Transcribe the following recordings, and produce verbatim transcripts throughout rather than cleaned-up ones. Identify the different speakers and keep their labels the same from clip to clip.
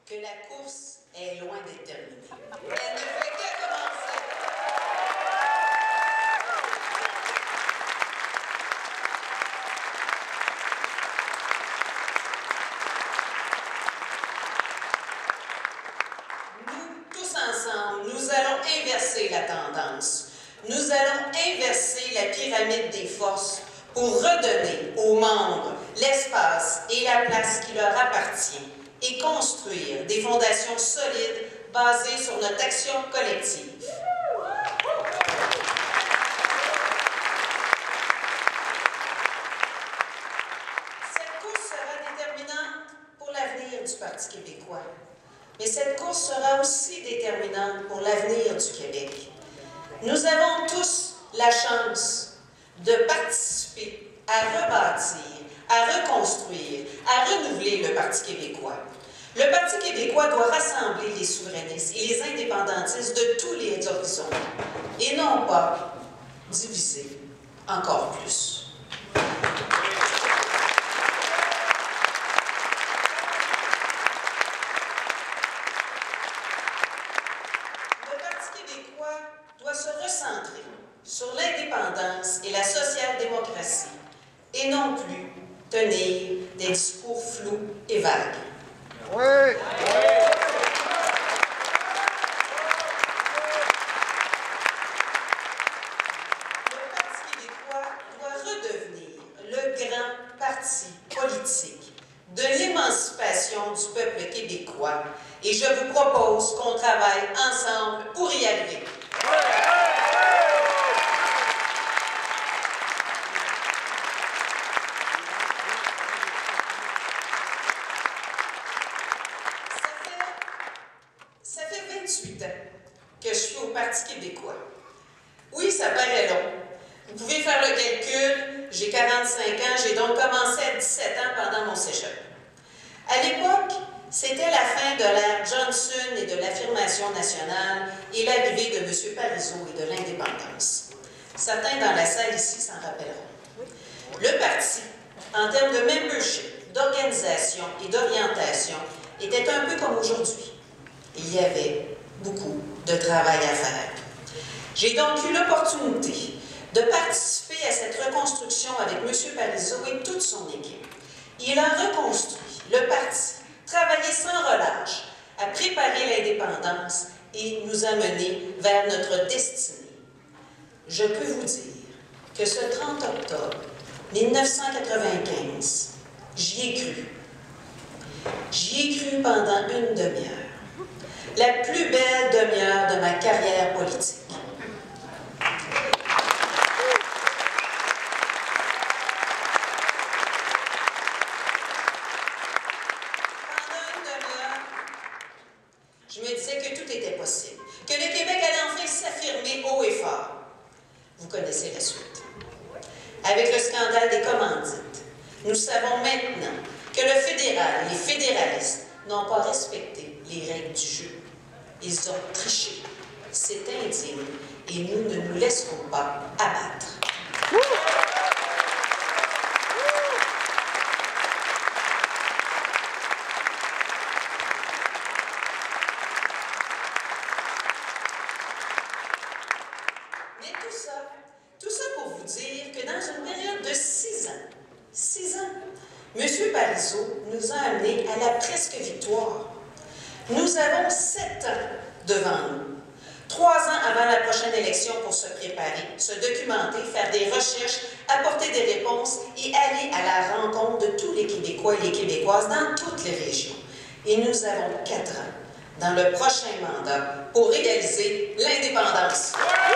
Speaker 1: que la course est loin d'être terminée. Elle ne fait que commencer. Nous, tous ensemble, nous allons inverser la tendance. Nous allons inverser la pyramide des forces pour redonner aux membres l'espace et la place qui leur appartient et construire des fondations solides basées sur notre action collective. Cette course sera déterminante pour l'avenir du Parti québécois, mais cette course sera aussi déterminante pour l'avenir du Québec. Nous avons tous la chance de participer à rebâtir, à reconstruire, à renouveler le Parti québécois. Le Parti québécois doit rassembler les souverainistes et les indépendantistes de tous les horizons, et non pas diviser encore plus. Le Parti québécois doit se recentrer sur l'indépendance et la social-démocratie, et non plus tenir des discours flous et vagues.
Speaker 2: Oui. Oui.
Speaker 1: Le Parti québécois doit redevenir le grand parti politique de l'émancipation du peuple québécois, et je vous propose qu'on travaille ensemble pour y arriver. Ça fait vingt-huit ans que je suis au Parti québécois. Oui, ça paraît long. Vous pouvez faire le calcul, j'ai quarante-cinq ans, j'ai donc commencé à dix-sept ans pendant mon cégep. À l'époque, c'était la fin de l'ère Johnson et de l'affirmation nationale et l'arrivée de M. Parizeau et de l'indépendance. Certains dans la salle ici s'en rappelleront. Le parti, en termes de membership, d'organisation et d'orientation, était un peu comme aujourd'hui. Il y avait beaucoup de travail à faire. J'ai donc eu l'opportunité de participer à cette reconstruction avec M. Parizeau et toute son équipe. Il a reconstruit le parti, travaillé sans relâche à préparer l'indépendance et nous amener vers notre destinée. Je peux vous dire que ce trente octobre mille neuf cent quatre-vingt-quinze, j'y ai cru. J'y ai cru pendant une demi-heure. La plus belle demi-heure de ma carrière politique. Pendant une demi-heure, je me disais que tout était possible, que le Québec allait enfin s'affirmer haut et fort. Vous connaissez la suite. Avec le scandale des commandites, nous savons maintenant que le fédéral et les fédéralistes n'ont pas respecté les règles du jeu. Ils ont triché. C'est indigne et nous ne nous laisserons pas abattre. Mais tout ça, tout ça pour vous dire que dans une période de six ans, six ans, M. Parizeau nous a amenés à la presque victoire. Nous avons sept ans devant nous. Trois ans avant la prochaine élection pour se préparer, se documenter, faire des recherches, apporter des réponses et aller à la rencontre de tous les Québécois et les Québécoises dans toutes les régions. Et nous avons quatre ans dans le prochain mandat pour réaliser l'indépendance.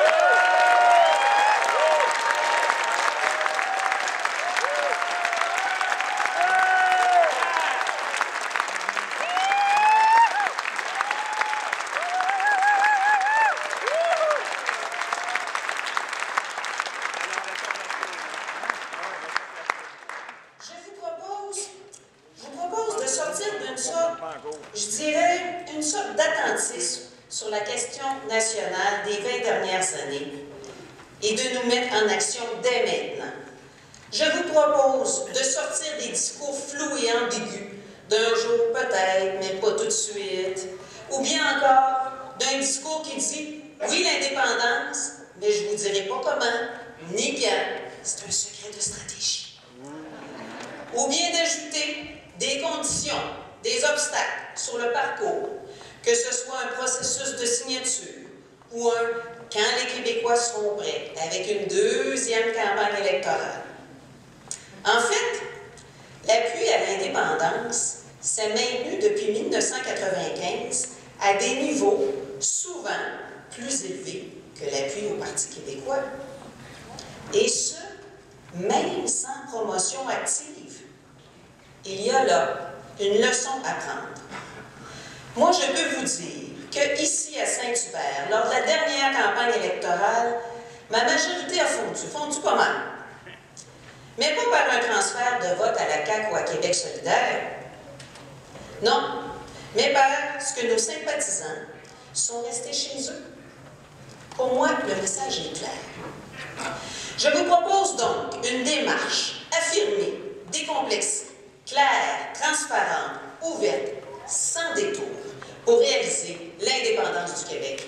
Speaker 1: Je dirais une sorte d'attentisme sur la question nationale des vingt dernières années et de nous mettre en action dès maintenant. Je vous propose de sortir des discours flous et ambigus d'un jour peut-être peut-être, mais pas tout de suite. Ou bien encore, d'un discours qui dit « Oui, l'indépendance, mais je ne vous dirai pas comment, ni quand. C'est un secret de stratégie. » Ou bien d'ajouter des conditions, des obstacles sur le parcours, que ce soit un processus de signature ou un « Quand les Québécois seront prêts » avec une deuxième campagne électorale. En fait, l'appui à l'indépendance s'est maintenu depuis mille neuf cent quatre-vingt-quinze à des niveaux souvent plus élevés que l'appui au Parti québécois. Et ce, même sans promotion active. Il y a là une leçon à prendre. Moi, je peux vous dire qu'ici à Saint-Hubert, lors de la dernière campagne électorale, ma majorité a fondu, fondu pas mal. Mais pas par un transfert de vote à la C A Q ou à Québec solidaire. Non, mais parce que nos sympathisants sont restés chez eux. Pour moi, le message est clair. Je vous propose donc une démarche affirmée, décomplexée, claire, transparente, ouverte, sans détour, pour réaliser l'indépendance du Québec.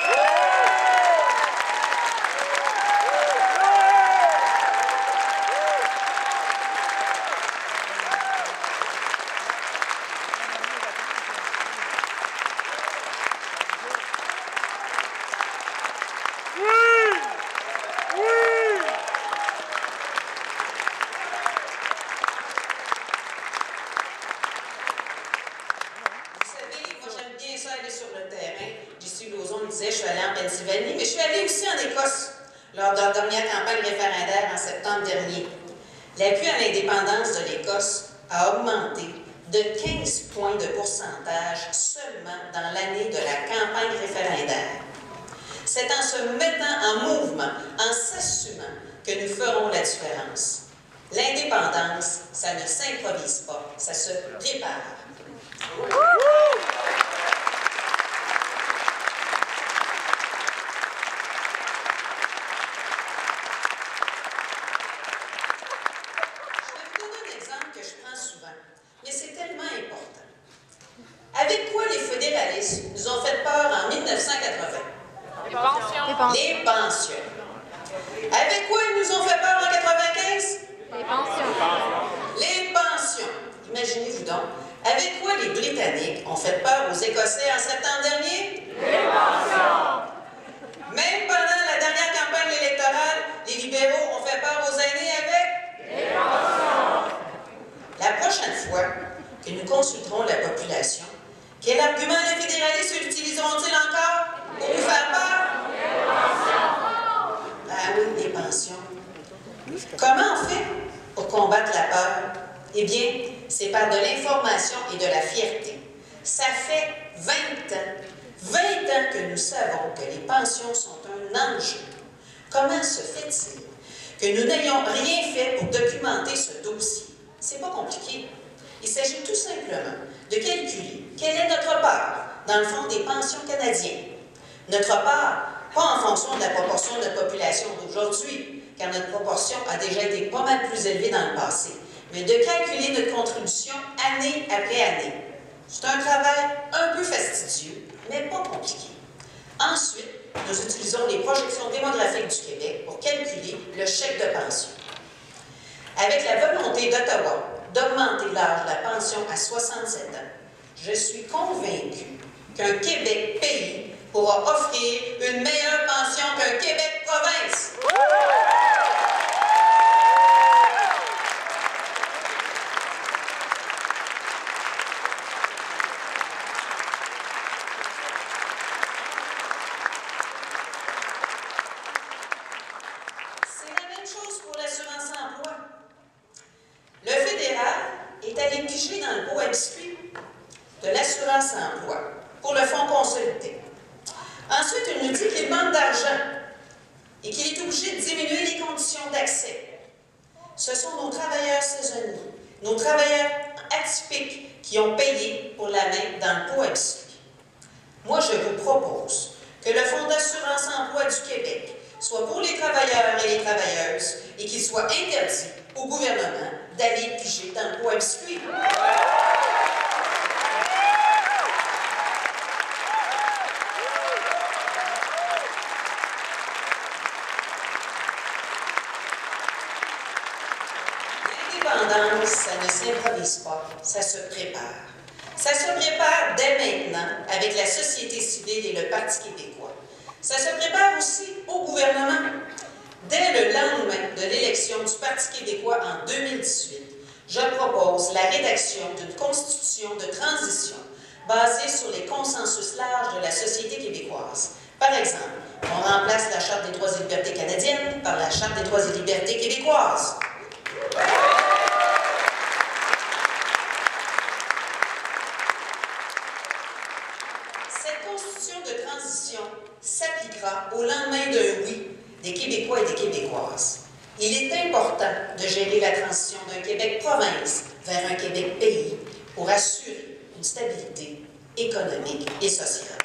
Speaker 1: Je suis allée en Pennsylvanie, mais je suis allée aussi en Écosse lors de la dernière campagne référendaire en septembre dernier. L'appui à l'indépendance de l'Écosse a augmenté de quinze points de pourcentage seulement dans l'année de la campagne référendaire. C'est en se mettant en mouvement, en s'assumant, que nous ferons la différence. L'indépendance, ça ne s'improvise pas, ça se prépare. Avec quoi les fédéralistes nous ont fait peur en mille neuf cent quatre-vingts?
Speaker 2: Les pensions.
Speaker 1: Les pensions. Avec quoi ils nous ont fait peur en quatre-vingt-quinze?
Speaker 2: Les pensions.
Speaker 1: Les pensions. Imaginez-vous donc. Avec quoi les Britanniques ont fait peur aux Écossais en septembre dernier?
Speaker 2: Les pensions.
Speaker 1: Même pendant la dernière campagne électorale, les libéraux ont fait peur aux aînés avec?
Speaker 2: Les pensions.
Speaker 1: La prochaine fois que nous consulterons la population, quel argument les fédéralistes utiliseront-ils encore pour nous faire peur?
Speaker 2: Les pensions.
Speaker 1: Ah oui, des pensions. Comment on fait pour combattre la peur? Eh bien, c'est par de l'information et de la fierté. Ça fait vingt ans, vingt ans que nous savons que les pensions sont un enjeu. Comment se fait-il que nous n'ayons rien fait pour documenter ce dossier? C'est pas compliqué. Il s'agit tout simplement de calculer quelle est notre part dans le fonds des pensions canadiens. Notre part, pas en fonction de la proportion de notre population d'aujourd'hui, car notre proportion a déjà été pas mal plus élevée dans le passé, mais de calculer notre contribution année après année. C'est un travail un peu fastidieux, mais pas compliqué. Ensuite, nous utilisons les projections démographiques du Québec pour calculer le chèque de pension. Avec la volonté d'Ottawa d'augmenter l'âge de la pension à soixante-sept ans, je suis convaincue qu'un Québec pays pourra offrir une meilleure pension qu'un Québec province. C'est la même chose pour l'assurance-emploi. Le fédéral est allé piger dans le pot à biscuits de l'assurance-emploi pour le fonds consolidé. Ensuite, il nous dit qu'il manque d'argent et qu'il est obligé de diminuer les conditions d'accès. Ce sont nos travailleurs saisonniers, nos travailleurs atypiques qui ont payé pour la mettre dans le pot à biscuits. Moi, je vous propose que le Fonds d'assurance-emploi du Québec soit pour les travailleurs et les travailleuses et qu'il soit interdit au gouvernement d'aller piger dans le pot à biscuits. l'indépendance, ça ne s'improvise pas, ça se prépare. Ça se prépare dès maintenant avec la société civile et le Parti québécois. Ça se prépare aussi au gouvernement. Dès le lendemain de l'élection du Parti québécois en deux mille dix-huit, je propose la rédaction d'une constitution de transition basée sur les consensus larges de la société québécoise. Par exemple, on remplace la Charte des droits et libertés canadiennes par la Charte des droits et libertés québécoises. Cette constitution de transition s'appliquera au lendemain d'un oui des Québécois et des Québécoises. Il est important de gérer la transition d'un Québec-province vers un Québec-pays pour assurer une stabilité économique et sociale.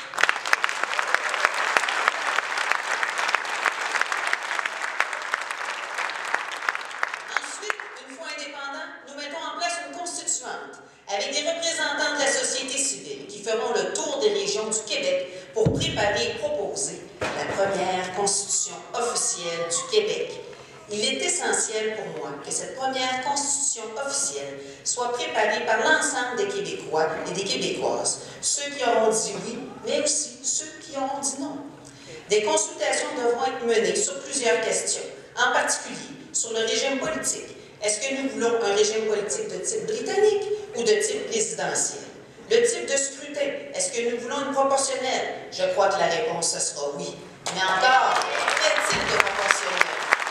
Speaker 1: Ensuite, une fois indépendants, nous mettons en place une constituante avec des représentants de la société civile qui feront le tour des régions du Québec pour préparer et proposer la première constitution officielle du Québec. Il est essentiel pour moi que cette première constitution officielle soit préparée par l'ensemble des Québécois et des Québécoises, ceux qui auront dit oui, mais aussi ceux qui auront dit non. Des consultations devront être menées sur plusieurs questions, en particulier sur le régime politique. Est-ce que nous voulons un régime politique de type britannique ou de type présidentiel? Le type de scrutin, est-ce que nous voulons une proportionnelle? Je crois que la réponse, ce sera oui. Mais encore, quel type de proportionnelle?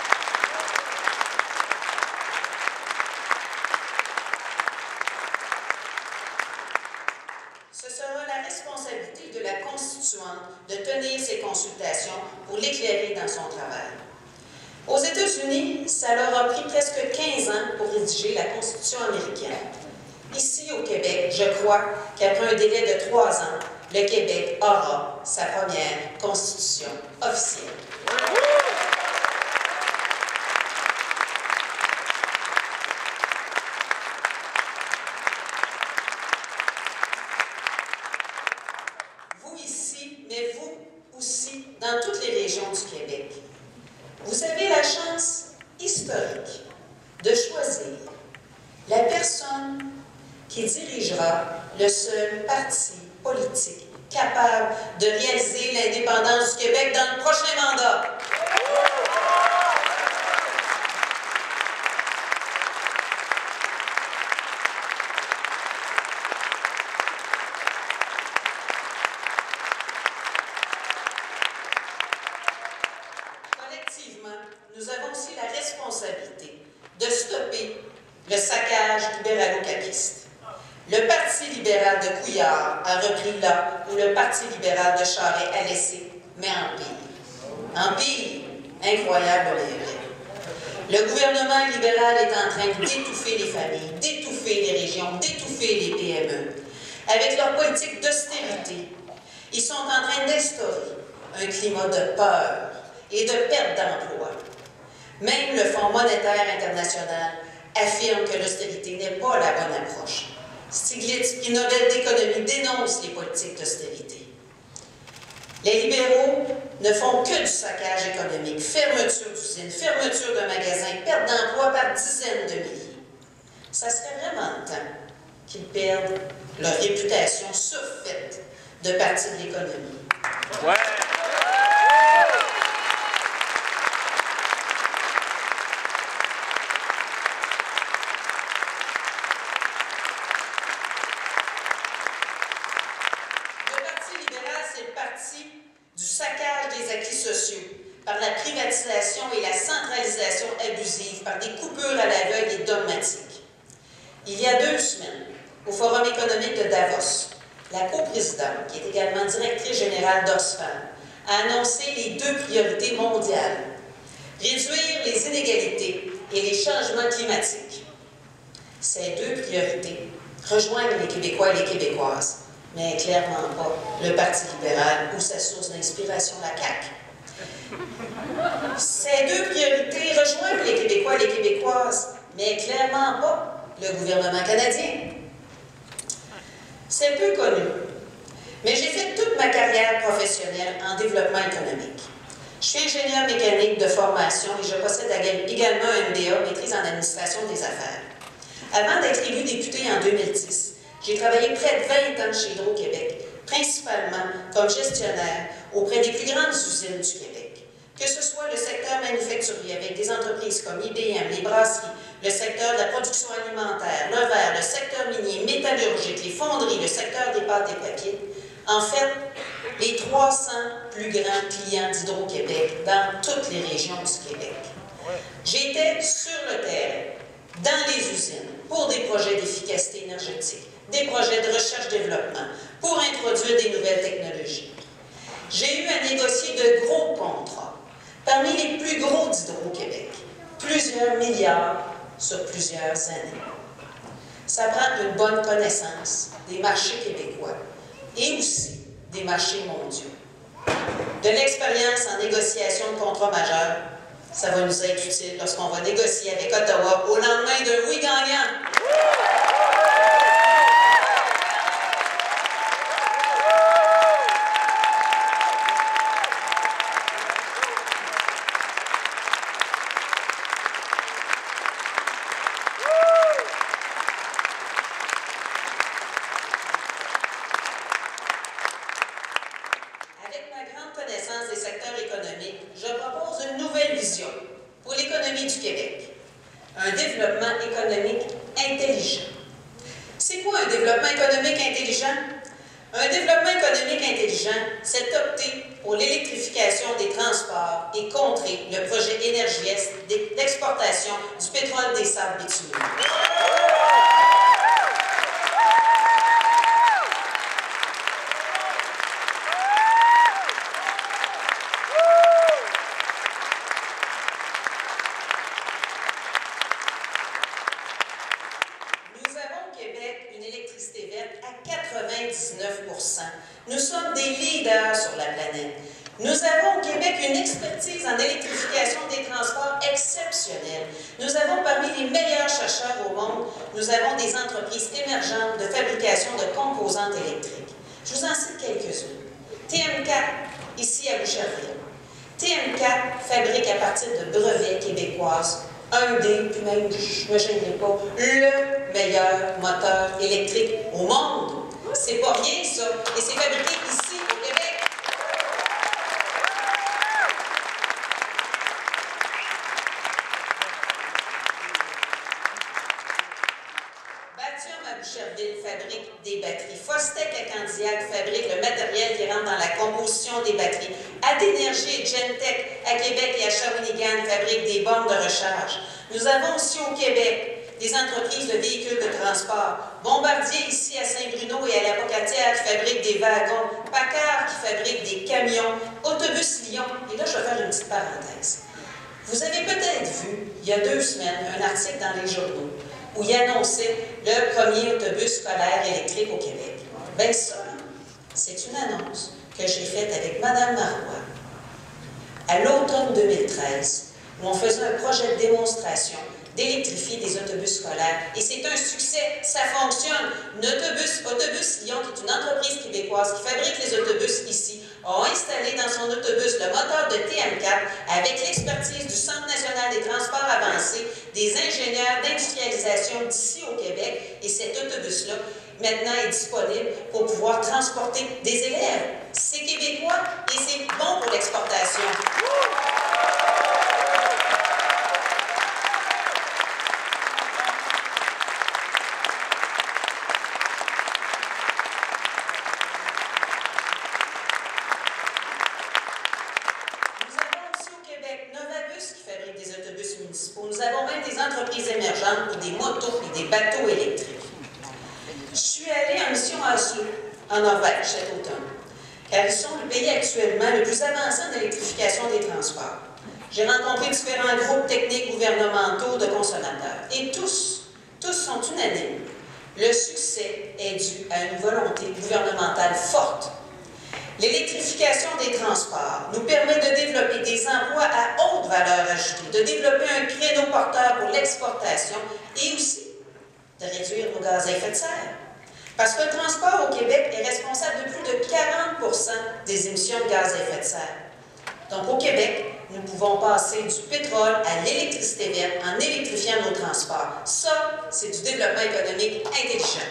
Speaker 1: Ce sera la responsabilité de la constituante de tenir ces consultations pour l'éclairer dans son travail. Aux États-Unis, ça leur a pris presque quinze ans pour rédiger la Constitution américaine. Ici, au Québec, je crois qu'après un délai de trois ans, le Québec aura sa première Constitution officielle. Vous ici, mais vous aussi, dans toutes les régions du Québec, vous avez la chance historique de choisir la personne qui dirigera le seul parti politique capable de réaliser l'indépendance du Québec dans le prochain mandat. Collectivement, nous avons aussi la responsabilité de stopper le saccage libéralo-capiste. Le Parti libéral de Couillard a repris là où le Parti libéral de Charest a laissé, mais en pire. En pire, incroyable mais vrai. Le gouvernement libéral est en train d'étouffer les familles, d'étouffer les régions, d'étouffer les P M E. Avec leur politique d'austérité, ils sont en train d'instaurer un climat de peur et de perte d'emploi. Même le Fonds monétaire international affirme que l'austérité n'est pas la bonne approche. Stiglitz, prix Nobel d'économie, dénonce les politiques d'austérité. Les libéraux ne font que du saccage économique, fermeture d'usines, fermeture de magasins, perte d'emplois par dizaines de milliers. Ça serait vraiment temps qu'ils perdent leur réputation surfaite de parti de l'économie. Ouais. Du saccage des acquis sociaux par la privatisation et la centralisation abusive par des coupures à l'aveugle et dogmatiques. Il y a deux semaines, au Forum économique de Davos, la coprésidente, qui est également directrice générale d'Oxfam, a annoncé les deux priorités mondiales: réduire les inégalités et les changements climatiques. Ces deux priorités rejoignent les Québécois et les Québécoises, mais clairement pas le Parti libéral ou sa source d'inspiration, la C A Q. Ces deux priorités rejoignent les Québécois et les Québécoises, mais clairement pas le gouvernement canadien. C'est peu connu, mais j'ai fait toute ma carrière professionnelle en développement économique. Je suis ingénieur mécanique de formation et je possède également un M B A, maîtrise en administration des affaires. Avant d'être élu député en deux mille dix, j'ai travaillé près de vingt ans chez Hydro-Québec, principalement comme gestionnaire auprès des plus grandes usines du Québec. Que ce soit le secteur manufacturier avec des entreprises comme I B M, les brasseries, le secteur de la production alimentaire, le verre, le secteur minier, métallurgique, les fonderies, le secteur des pâtes et papiers, en fait, les trois cents plus grands clients d'Hydro-Québec dans toutes les régions du Québec. J'étais sur le terrain, dans les usines, pour des projets d'efficacité énergétique, des projets de recherche-développement, pour introduire des nouvelles technologies. J'ai eu à négocier de gros contrats, parmi les plus gros d'Hydro-Québec, plusieurs milliards sur plusieurs années. Ça prend une bonne connaissance des marchés québécois et aussi des marchés mondiaux. De l'expérience en négociation de contrats majeurs, ça va nous être utile lorsqu'on va négocier avec Ottawa au lendemain d'un oui gagnant. Des secteurs économiques, je propose une nouvelle vision pour l'économie du Québec. Un développement économique intelligent. C'est quoi un développement économique intelligent? Un développement économique intelligent, c'est opter pour l'électrification des transports et contrer le projet Énergie-Est d'exportation du pétrole des sables bitumineux. quatre-vingt-dix-neuf pour cent. Nous sommes des leaders sur la planète. Nous avons au Québec une expertise en électrification des transports exceptionnelle. Nous avons parmi les meilleurs chercheurs au monde. Nous avons des entreprises émergentes de fabrication de composantes électriques. Je vous en cite quelques-unes. T M quatre, ici à Boucherville. T M quatre fabrique à partir de brevets québécoises un des, puis même, je ne me gênerai pas, le meilleur moteur électrique au monde. C'est pas rien, ça. Et c'est fabriqué ici, au Québec. Batium à Boucherville fabrique des batteries. Fostec à Candiac fabrique le matériel qui rentre dans la composition des batteries. Adénergie et Gentech à Québec et à Shawinigan fabriquent des bornes de recharge. Nous avons aussi au Québec des entreprises de véhicules de transport. Bombardier ici à Saint-Bruno et à la Pocatière qui fabriquent des wagons. Paccard qui fabrique des camions. Autobus Lyon. Et là, je vais faire une petite parenthèse. Vous avez peut-être vu, il y a deux semaines, un article dans les journaux où il annonçait le premier autobus scolaire électrique au Québec. Bien ça, c'est une annonce que j'ai faite avec Mme Marois à l'automne deux mille treize, où on faisait un projet de démonstration d'électrifier des autobus scolaires. Et c'est un succès, ça fonctionne. L'autobus, Autobus Lyon, qui est une entreprise québécoise qui fabrique les autobus ici, a installé dans son autobus le moteur de T M quatre avec l'expertise du Centre national des transports avancés, des ingénieurs d'industrialisation d'ici au Québec. Et cet autobus-là, maintenant, est disponible pour pouvoir transporter des élèves. C'est québécois et c'est bon pour l'exportation. Nous avons même des entreprises émergentes pour des motos et des bateaux électriques. Je suis allée en mission à Oslo, en Norvège, cet automne, car ils sont le pays actuellement le plus avancé en électrification des transports. J'ai rencontré différents groupes techniques gouvernementaux de consommateurs, et tous, tous sont unanimes. Le succès est dû à une volonté gouvernementale forte. L'électrification des transports nous permet de développer des emplois à haute valeur ajoutée, de développer un créneau porteur pour l'exportation et aussi de réduire nos gaz à effet de serre. Parce que le transport au Québec est responsable de plus de quarante pour cent des émissions de gaz à effet de serre. Donc, au Québec, nous pouvons passer du pétrole à l'électricité verte en électrifiant nos transports. Ça, c'est du développement économique intelligent.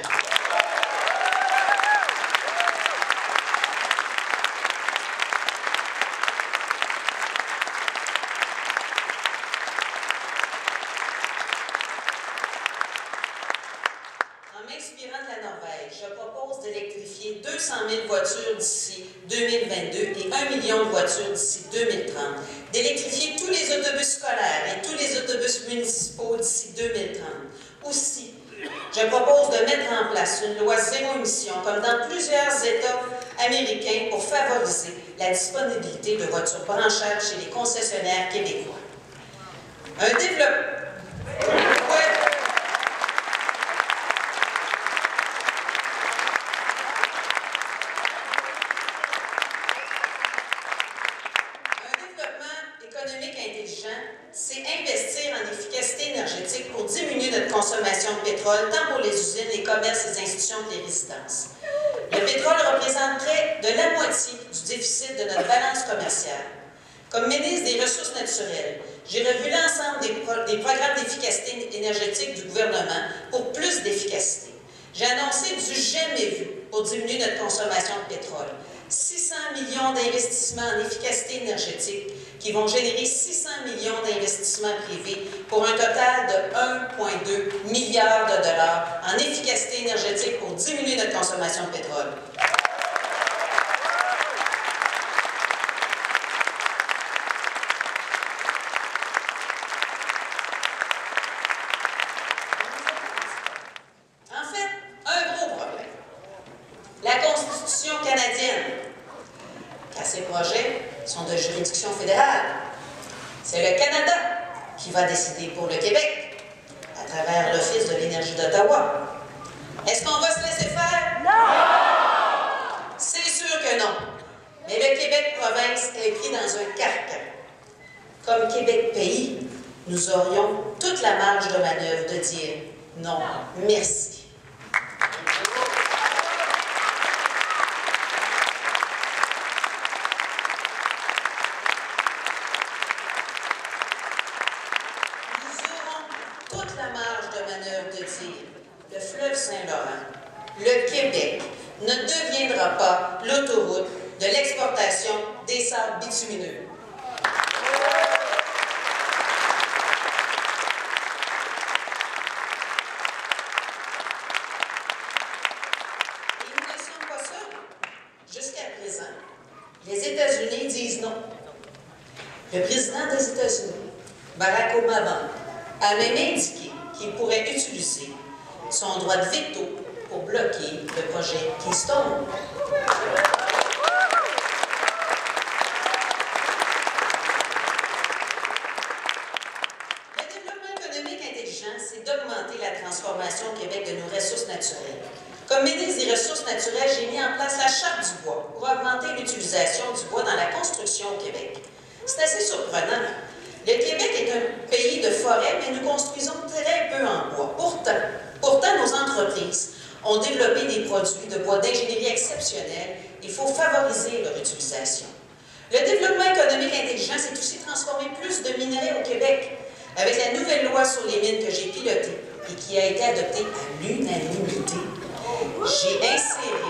Speaker 1: En m'inspirant de la Norvège, je propose d'électrifier deux cent mille voitures d'ici deux mille vingt-deux et un million de voitures d'ici deux mille trente, d'électrifier tous les autobus scolaires et tous les autobus municipaux d'ici deux mille trente. Aussi, je propose de mettre en place une loi zéro émission, comme dans plusieurs États américains, pour favoriser la disponibilité de voitures branchables chez les concessionnaires québécois. Un développement... économique intelligent, c'est investir en efficacité énergétique pour diminuer notre consommation de pétrole, tant pour les usines, les commerces, les institutions que les résidences. Le pétrole représente près de la moitié du déficit de notre balance commerciale. Comme ministre des Ressources naturelles, j'ai revu l'ensemble des, pro des programmes d'efficacité énergétique du gouvernement pour plus d'efficacité. J'ai annoncé du jamais vu pour diminuer notre consommation de pétrole. six cents millions d'investissements en efficacité énergétique qui vont générer six cents millions d'investissements privés pour un total de un virgule deux milliard de dollars en efficacité énergétique pour diminuer notre consommation de pétrole. En fait, un gros problème. La Constitution canadienne, car ces projets sont de juridiction fédérale. C'est le Canada qui va décider pour le Québec, à travers l'Office de l'énergie d'Ottawa. Est-ce qu'on va se laisser faire? Non! C'est sûr que non. Mais le Québec-province est pris dans un carcan. Comme Québec-pays, nous aurions toute la marge de manœuvre de dire non, merci. Toute la marge de manœuvre de dire le fleuve Saint-Laurent, le Québec, ne deviendra pas l'autoroute de l'exportation des sables bitumineux. Et nous ne sommes pas seuls. Jusqu'à présent, les États-Unis disent non. Le président des États-Unis, Barack Obama, a même indiqué qu'il pourrait utiliser son droit de veto pour bloquer le projet Keystone. Le développement économique intelligent, c'est d'augmenter la transformation au Québec de nos ressources naturelles. Comme ministre des Ressources naturelles, j'ai mis en place la Charte du bois pour augmenter l'utilisation du bois dans la construction au Québec. C'est assez surprenant. Le Québec est un pays de forêt, mais nous construisons très peu en bois. Pourtant, pourtant, nos entreprises ont développé des produits de bois d'ingénierie exceptionnels. Il faut favoriser leur utilisation. Le développement économique intelligent, c'est aussi transformer plus de minerais au Québec. Avec la nouvelle loi sur les mines que j'ai pilotée et qui a été adoptée à l'unanimité, j'ai inséré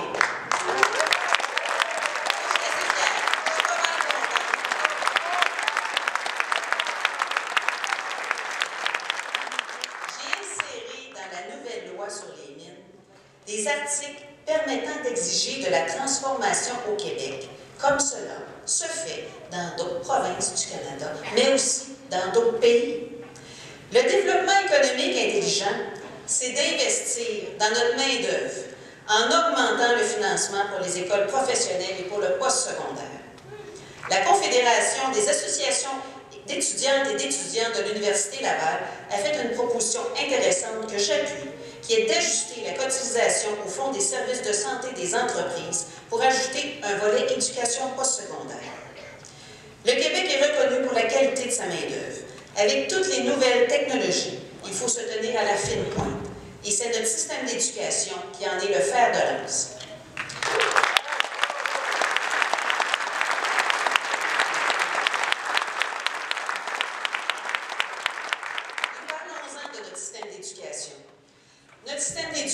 Speaker 1: sur les mines, des articles permettant d'exiger de la transformation au Québec, comme cela se fait dans d'autres provinces du Canada, mais aussi dans d'autres pays. Le développement économique intelligent, c'est d'investir dans notre main-d'œuvre en augmentant le financement pour les écoles professionnelles et pour le postsecondaire. La Confédération des associations d'étudiantes et d'étudiants de l'Université Laval a fait une proposition intéressante que j'appuie, qui est d'ajuster la cotisation au Fonds des services de santé des entreprises pour ajouter un volet éducation postsecondaire. Le Québec est reconnu pour la qualité de sa main-d'œuvre. Avec toutes les nouvelles technologies, il faut se tenir à la fine pointe. Et c'est notre système d'éducation qui en est le fer de lance.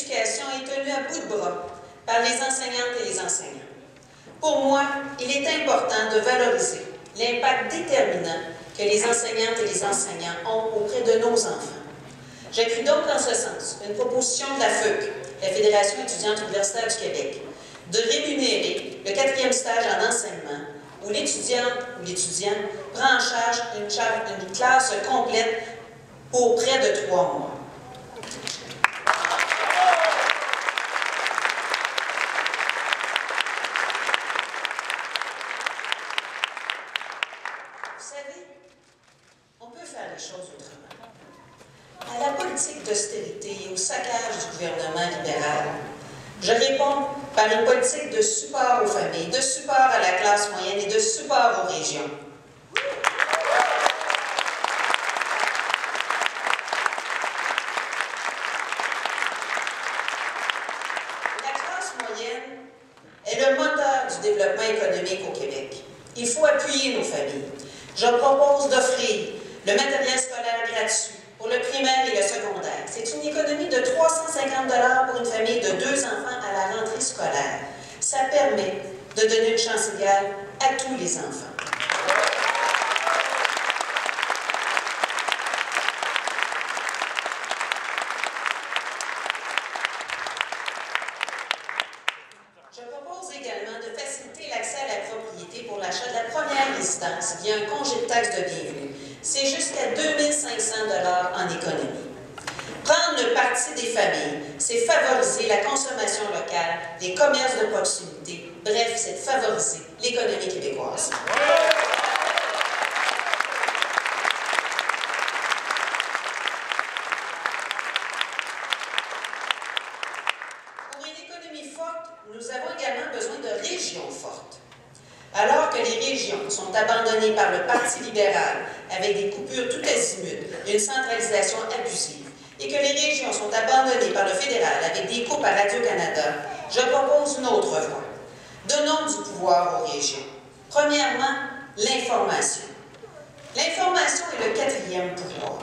Speaker 1: l'éducation est tenue à bout de bras par les enseignantes et les enseignants. Pour moi, il est important de valoriser l'impact déterminant que les enseignantes et les enseignants ont auprès de nos enfants. J'appuie donc en ce sens une proposition de la F E C, la Fédération étudiante universitaire du Québec, de rémunérer le quatrième stage en enseignement où l'étudiante ou l'étudiant prend en charge une, charge, une classe complète pour près de trois mois. Vous savez, on peut faire les choses autrement. À la politique d'austérité et au saccage du gouvernement libéral, je réponds par une politique de support aux familles, de support à la classe moyenne et de support aux régions. La classe moyenne est le moteur du développement économique au Québec. Il faut appuyer nos familles. Je propose d'offrir le matériel scolaire gratuit pour le primaire et le secondaire. C'est une économie de trois cent cinquante dollars pour une famille de deux enfants à la rentrée scolaire. Ça permet de donner une chance égale à tous les enfants. Je propose également de faciliter l'accès à la propriété pour l'achat de la première résidence via un congé de taxe de bienvenue. C'est jusqu'à deux mille cinq cents dollars en économie. Prendre le parti des familles, c'est favoriser la consommation locale, les commerces de proximité, bref, c'est favoriser l'économie québécoise. Pour une économie forte, nous avons également besoin de régions fortes. Alors que les régions sont abandonnées par le Parti libéral avec des coupures tout azimut et une centralisation abusive, et que les régions sont abandonnées par le fédéral avec des coupes à Radio-Canada, je propose une autre voie. Donnons du pouvoir aux régions. Premièrement, l'information. L'information est le quatrième pouvoir.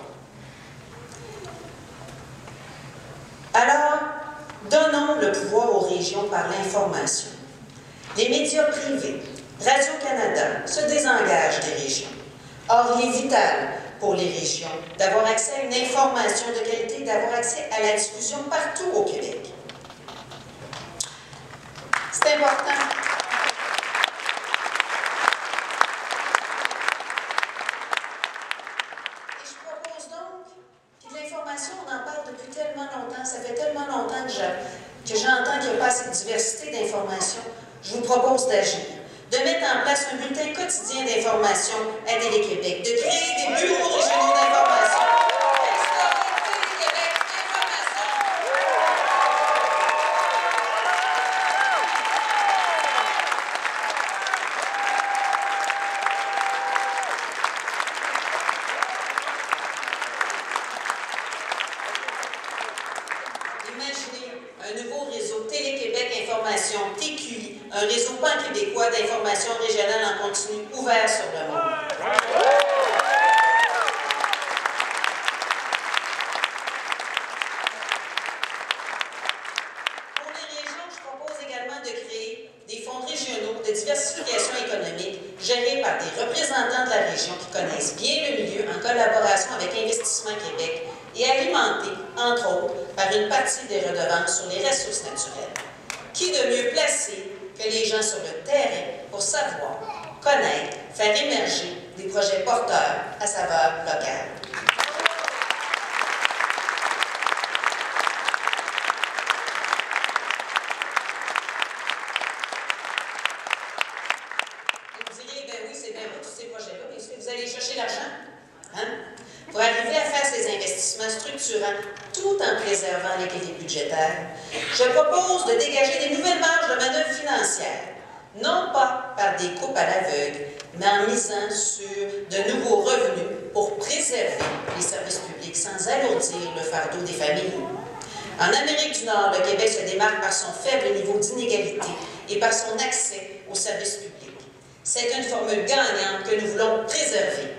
Speaker 1: Alors, donnons le pouvoir aux régions par l'information. Les médias privés, Radio-Canada, se désengagent des régions. Or, il est vital pour les régions d'avoir accès à une information de qualité, d'avoir accès à la diffusion partout au Québec. C'est important. Et je propose donc que l'information, on en parle depuis tellement longtemps, ça fait tellement longtemps que j'entends qu'il n'y a pas assez de diversité d'informations. Je vous propose d'agir, de mettre en place un bulletin quotidien d'information à Télé-Québec, de créer des bureaux régionaux d'information, d'instaurer Télé-Québec d'information. Imaginez un nouveau réseau Télé-Québec Information, T Q I, un réseau pan-québécois d'information régionale en continu ouvert sur le monde. Pour les régions, je propose également de créer des fonds régionaux de diversification économique gérés par des représentants de la région qui connaissent bien le milieu en collaboration avec Investissement Québec et alimentés, entre autres, par une partie des redevances sur les ressources naturelles. Qui de mieux placé que les gens sur le terrain pour savoir, connaître, faire émerger des projets porteurs à saveur locale. Vous direz, ben oui, c'est bien beau tous ces projets-là, mais est-ce que vous allez chercher l'argent? Hein? Pour arriver à faire ces investissements structurants tout en préservant l'équité budgétaire, je propose de dégager des nouvelles marges de manœuvre financières, non pas par des coupes à l'aveugle, mais en misant sur de nouveaux revenus pour préserver les services publics sans alourdir le fardeau des familles. En Amérique du Nord, le Québec se démarque par son faible niveau d'inégalité et par son accès aux services publics. C'est une formule gagnante que nous voulons préserver.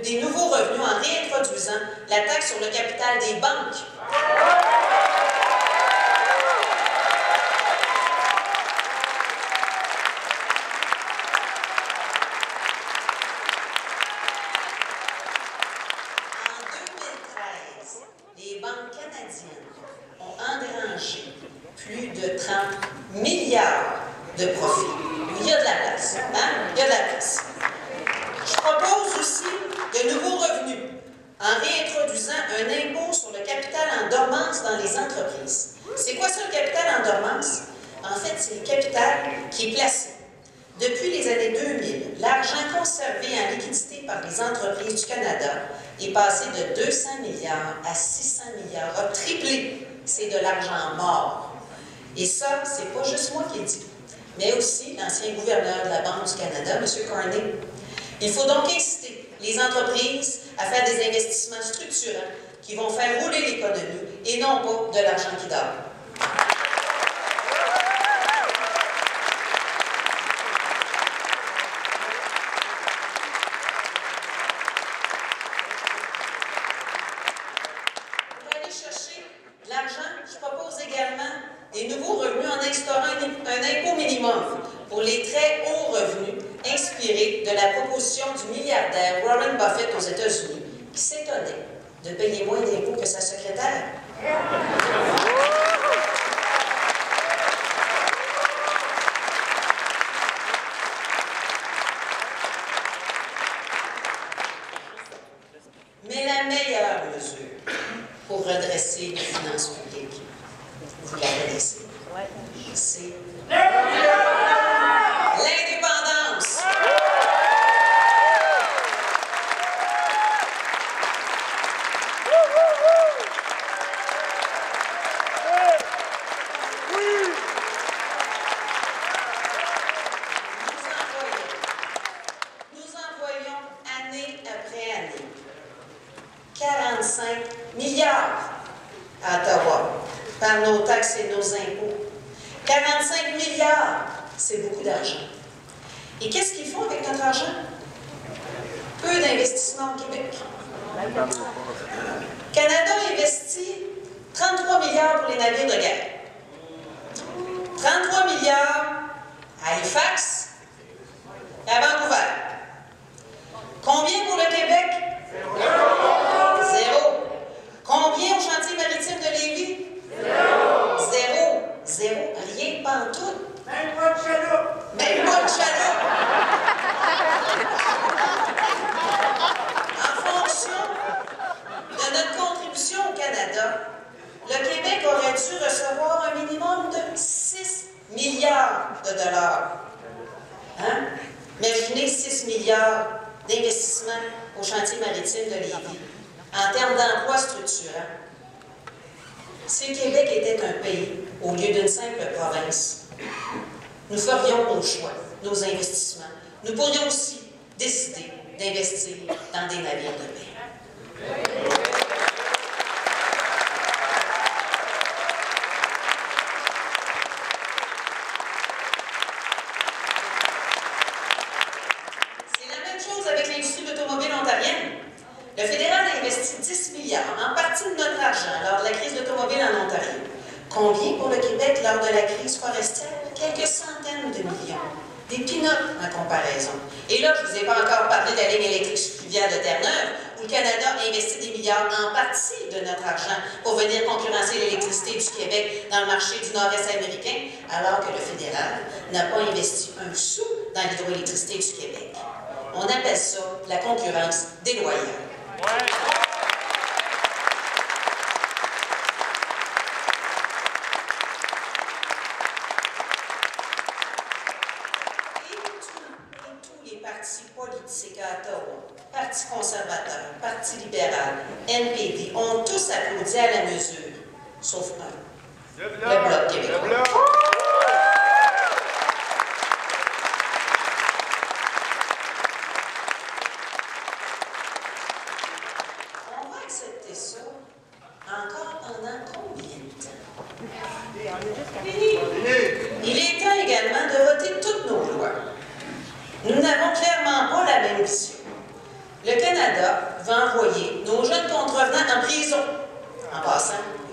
Speaker 1: des nouveaux revenus en réintroduisant la taxe sur le capital des banques. Les banques canadiennes ont engrangé plus de trente milliards de profits. Il y a de la place, hein? Il y a de la place. Je propose aussi de nouveaux revenus en réintroduisant un impôt sur le capital en dormance dans les entreprises. C'est quoi ça, le capital en dormance? En fait, c'est le capital qui est placé. Depuis les années deux mille, l'argent conservé en liquidité par les entreprises du Canada est passé de deux cents milliards à six cents milliards, a triplé. C'est de l'argent mort. Et ça, c'est pas juste moi qui le dis, mais aussi l'ancien gouverneur de la Banque du Canada, M. Carney. Il faut donc inciter les entreprises à faire des investissements structurants qui vont faire rouler l'économie et non pas de l'argent qui dort. Des nouveaux revenus en instaurant un impôt minimum pour les très hauts revenus inspiré de la proposition du milliardaire Warren Buffett aux États-Unis qui s'étonnait de payer moins d'impôts que sa secrétaire. Mais la meilleure mesure pour redresser les finances publiques, vous la connaissez, c'est l'indépendance. Nous envoyons année après année quarante-cinq milliards à Ottawa par nos taxes et nos impôts. quarante-cinq milliards, c'est beaucoup d'argent. Et qu'est-ce qu'ils font avec notre argent? Peu d'investissements au Québec. Canada investit trente-trois milliards pour les navires de guerre. trente-trois milliards à Halifax et à Vancouver. Combien pour le Québec? Zéro. Zéro. Combien au chantier maritime de Lévis? Zéro. Zéro. Zéro. Rien, pas en tout.
Speaker 3: Même pas de chaloupe.
Speaker 1: Même pas de chaloupe. En fonction de notre contribution au Canada, le Québec aurait dû recevoir un minimum de six milliards de dollars. Hein? Imaginez six milliards d'investissements au chantier maritime de Lévis en termes d'emplois structurants. Si le Québec était un pays au lieu d'une simple province, nous ferions nos choix, nos investissements. Nous pourrions aussi décider d'investir dans des navires de paix. C'est la même chose avec l'industrie automobile ontarienne. Le fédéral a investi dix milliards, en partie de notre argent, lors de la crise d'automobile en Ontario. Combien pour le Québec lors de la crise forestière? Quelques centaines de millions. Des peanuts en comparaison. Et là, je ne vous ai pas encore parlé de la ligne électrique fluviale de Terre-Neuve, où le Canada a investi des milliards en partie de notre argent pour venir concurrencer l'électricité du Québec dans le marché du Nord-Est américain, alors que le fédéral n'a pas investi un sou dans l'hydroélectricité du Québec. On appelle ça la concurrence déloyale. Ouais. Partis politiques à Ottawa, Parti conservateur, Parti libéral, N P D, ont tous applaudi à la mesure, sauf un, le Bloc, le Bloc québécois. Le Bloc. On va accepter ça encore pendant combien de temps? Il est temps également de voter toutes nos lois. Nous n'avons clairement pas la même vision. Le Canada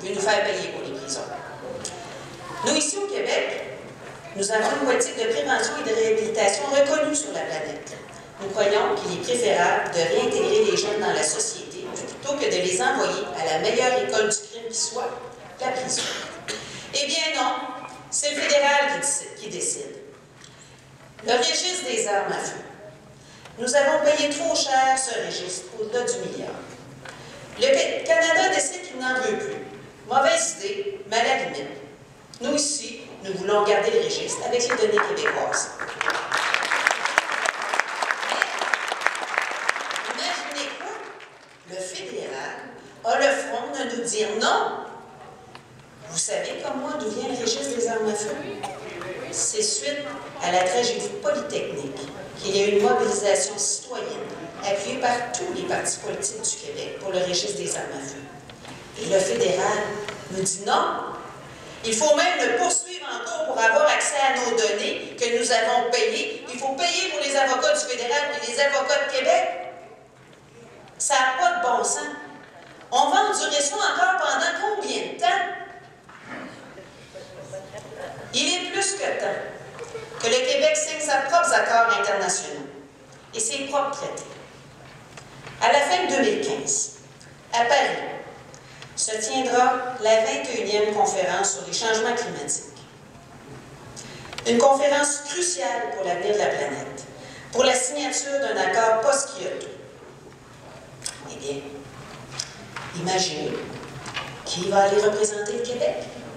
Speaker 1: veut nous faire payer pour les prisons. Nous, ici au Québec, nous avons une politique de prévention et de réhabilitation reconnue sur la planète. Nous croyons qu'il est préférable de réintégrer les jeunes dans la société plutôt que de les envoyer à la meilleure école du crime qui soit, la prison. Eh bien non, c'est le fédéral qui décide. Le registre des armes à feu. Nous avons payé trop cher ce registre, au-delà du milliard. Le Canada décide qu'il n'en veut plus. Mauvaise idée, mais à la limite. Nous ici, nous voulons garder le registre avec les données québécoises. Mais, imaginez quoi? Le fédéral a le front de nous dire non. Vous savez comme moi d'où vient le registre des armes à feu? C'est suite à la tragédie polytechnique qu'il y a eu une mobilisation citoyenne appuyée par tous les partis politiques du Québec pour le registre des armes à feu. Et le fédéral nous dit non. Il faut même le poursuivre en cours pour avoir accès à nos données que nous avons payées. Il faut payer pour les avocats du fédéral et les avocats de Québec. Ça n'a pas de bon sens. On va endurer ça encore pendant combien de temps? Il est plus que temps que le Québec signe ses propres accords internationaux et ses propres traités. À la fin de deux mille quinze, à Paris, se tiendra la vingt et unième conférence sur les changements climatiques. Une conférence cruciale pour l'avenir de la planète, pour la signature d'un accord post-Kyoto. Eh bien, imaginez qui va aller représenter le Québec?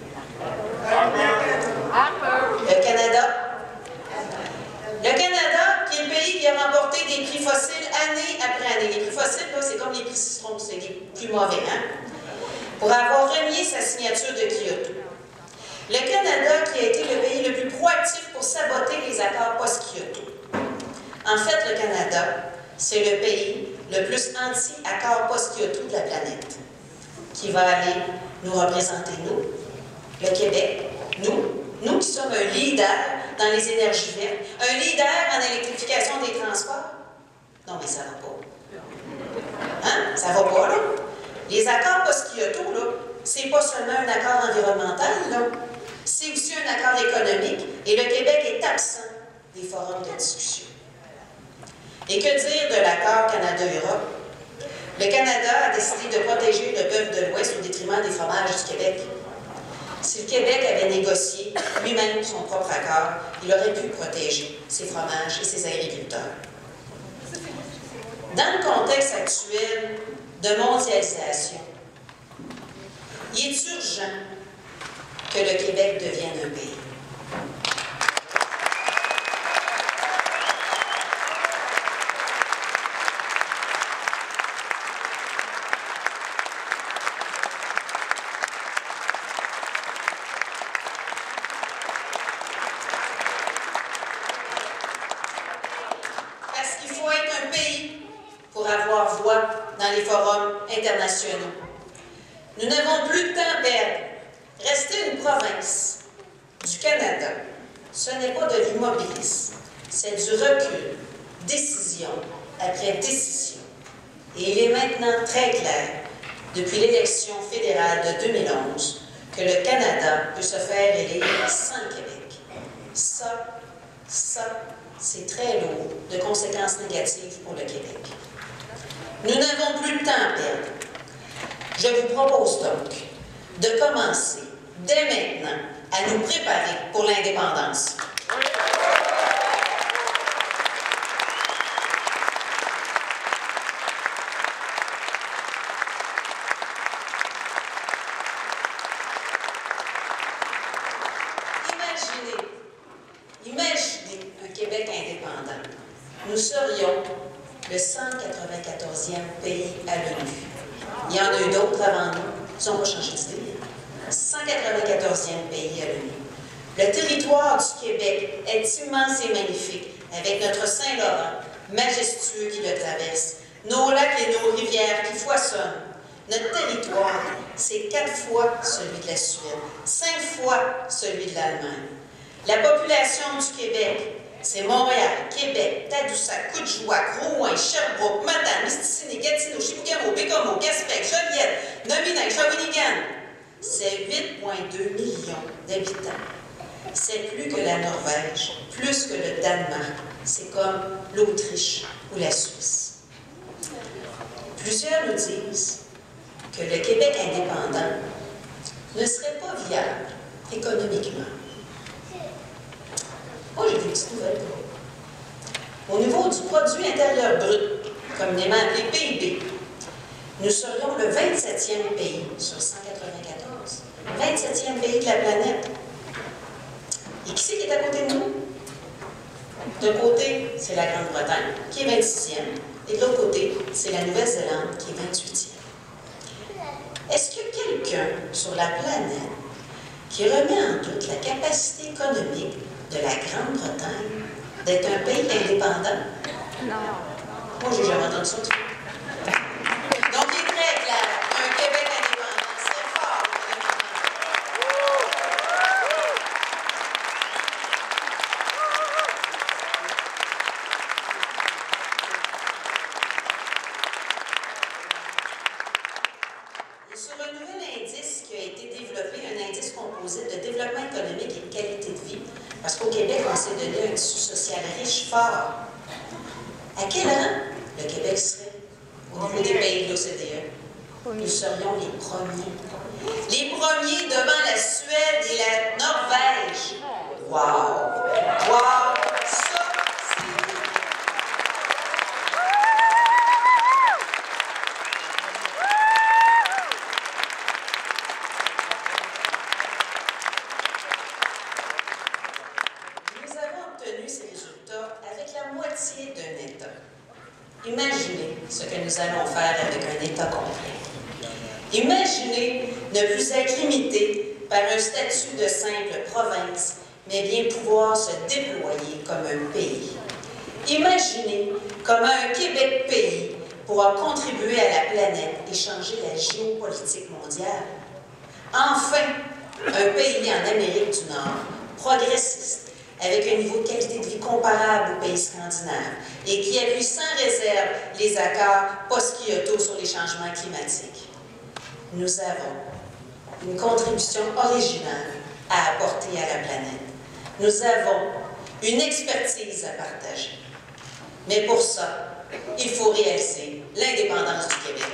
Speaker 1: Le Canada. Le Canada, qui est le pays qui a remporté des prix fossiles année après année. Les prix fossiles, c'est comme les prix citron, c'est les plus mauvais, hein? Pour avoir renié sa signature de Kyoto. Le Canada, qui a été le pays le plus proactif pour saboter les accords post-Kyoto. En fait, le Canada, c'est le pays le plus anti-accord post-Kyoto de la planète, qui va aller nous représenter, nous, le Québec, nous, nous qui sommes un leader dans les énergies vertes, un leader en électrification des transports. Non, mais ça va pas. Hein? Ça va pas, là. Les accords post-Kyoto, là, c'est pas seulement un accord environnemental, là. C'est aussi un accord économique, et le Québec est absent des forums de discussion. Et que dire de l'accord Canada-Europe? Le Canada a décidé de protéger le bœuf de l'Ouest au détriment des fromages du Québec. Si le Québec avait négocié lui-même son propre accord, il aurait pu protéger ses fromages et ses agriculteurs. Dans le contexte actuel de mondialisation, il est urgent que le Québec devienne un pays. Pour avoir voix dans les forums internationaux. Nous n'avons plus de temps à perdre. Rester une province du Canada, ce n'est pas de l'immobilisme, c'est du recul, décision après décision. Et il est maintenant très clair, depuis l'élection fédérale de deux mille onze, que le Canada peut se faire élire sans le Québec. Ça, ça, c'est très lourd de conséquences négatives pour le Québec. Nous n'avons plus de temps à perdre. Je vous propose donc de commencer dès maintenant à nous préparer pour l'indépendance. Imaginez, imaginez un Québec indépendant. Nous serions le cent quatre-vingt-quatorzième pays à l'ONU. Il y en a eu d'autres avant nous. Ils n'ont pas changé d'idée. cent quatre-vingt-quatorzième pays à l'ONU. Le territoire du Québec est immense et magnifique, avec notre Saint-Laurent, majestueux qui le traverse, nos lacs et nos rivières qui foisonnent. Notre territoire, c'est quatre fois celui de la Suède, cinq fois celui de l'Allemagne. La population du Québec, c'est Montréal, Québec, Tadoussac, Coudjouac, Rouen, Sherbrooke, Matane, Mistassini, Gatineau, Chibougamau, Bécomo, Gaspé, Joliette, Novinec, Shawinigan. c'est huit virgule deux millions d'habitants. C'est plus que la Norvège, plus que le Danemark. C'est comme l'Autriche ou la Suisse. Plusieurs nous disent que le Québec indépendant ne serait pas viable économiquement. Moi, j'ai des petites nouvelles pour vous. Au niveau du produit intérieur brut, communément appelé P I B, nous serions le vingt-septième pays sur cent quatre-vingt-quatorze. vingt-septième pays de la planète. Et qui c'est qui est à côté de nous? D'un côté, c'est la Grande-Bretagne, qui est vingt-sixième, et de l'autre côté, c'est la Nouvelle-Zélande, qui est vingt-huitième. Est-ce qu'il y a quelqu'un sur la planète qui remet en doute la capacité économique de la Grande-Bretagne d'être un pays indépendant?
Speaker 2: Non.
Speaker 1: Moi, j'ai jamais entendu ça. Donc, il est très clair, un Québec indépendant, c'est fort. Et sur un nouvel indice qui a été développé, un indice composite de développement économique et de qualité de vie, parce qu'au Québec, on s'est donné un tissu social riche, fort. À quel rang le Québec serait au niveau des pays de l'O C D E? Nous serions les premiers. Les premiers devant la Suède et la Norvège. Wow! Wow! Ça, c'est... Nous avons obtenu ces résultats avec la moitié d'un État. Imaginez ce que nous allons faire avec un État complet. Imaginez ne plus être limité par un statut de simple province, mais bien pouvoir se déployer comme un pays. Imaginez comment un Québec pays pourra contribuer à la planète et changer la géopolitique mondiale. Enfin, un pays en Amérique du Nord, progressiste, avec un niveau de qualité de vie comparable aux pays scandinaves et qui appuie sans réserve les accords post-Kyoto sur les changements climatiques. Nous avons une contribution originale à apporter à la planète. Nous avons une expertise à partager. Mais pour ça, il faut réaliser l'indépendance du Québec.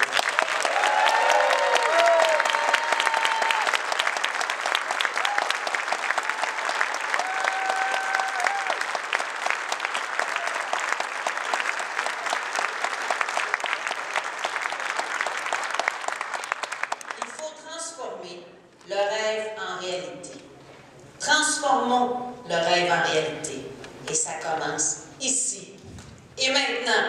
Speaker 1: Le rêve en réalité. Transformons le rêve en réalité. Et ça commence ici et maintenant.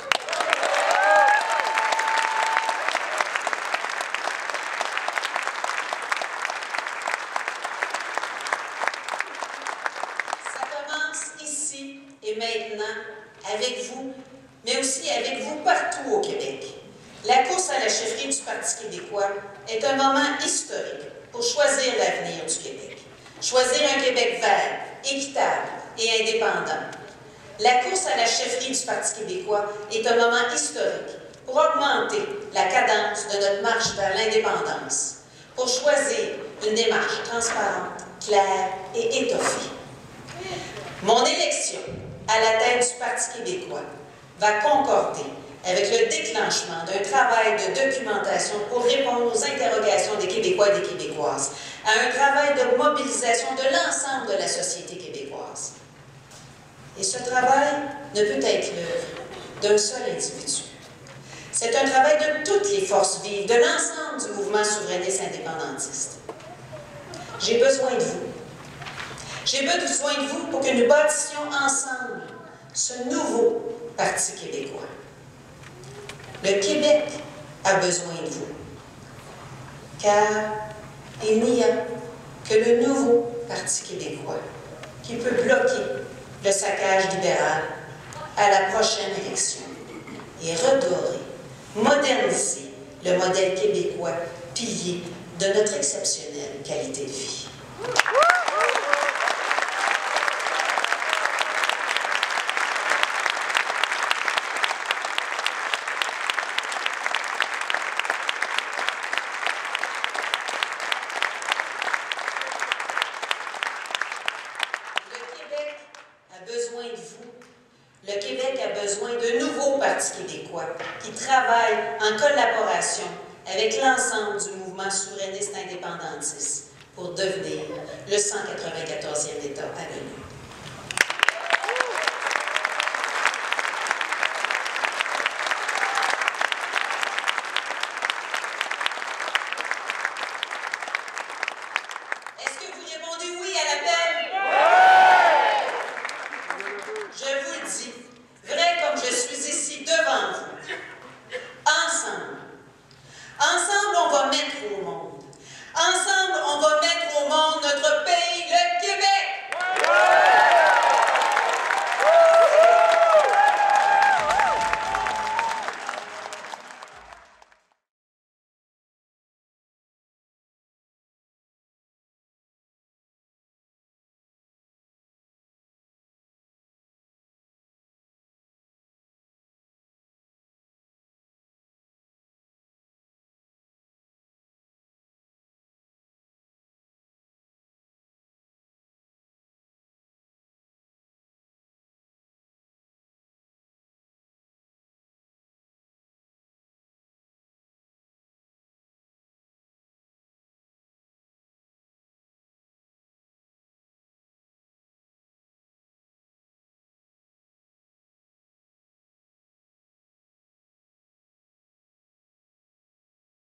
Speaker 1: Ça commence ici et maintenant avec vous, mais aussi avec vous partout au Québec. La course à la chefferie du Parti québécois est un moment historique pour choisir l'avenir du Québec. Choisir un Québec vert, équitable et indépendant. La course à la chefferie du Parti québécois est un moment historique pour augmenter la cadence de notre marche vers l'indépendance, pour choisir une démarche transparente, claire et étoffée. Mon élection à la tête du Parti québécois va concorder avec le déclenchement d'un travail de documentation pour répondre aux interrogations des Québécois et des Québécoises, à un travail de mobilisation de l'ensemble de la société québécoise. Et ce travail ne peut être l'œuvre d'un seul individu. C'est un travail de toutes les forces vives, de l'ensemble du mouvement souverainiste indépendantiste. J'ai besoin de vous. J'ai besoin de vous pour que nous bâtissions ensemble ce nouveau Parti québécois. Le Québec a besoin de vous, car il n'y a que le nouveau Parti québécois qui peut bloquer le saccage libéral à la prochaine élection et redorer, moderniser le modèle québécois, pilier de notre exceptionnelle qualité de vie. Parti québécois qui travaille en collaboration avec l'ensemble du mouvement souverainiste indépendantiste pour devenir le cent quatre-vingt-quatorzième État à l'ONU. Est-ce que vous répondez oui à l'appel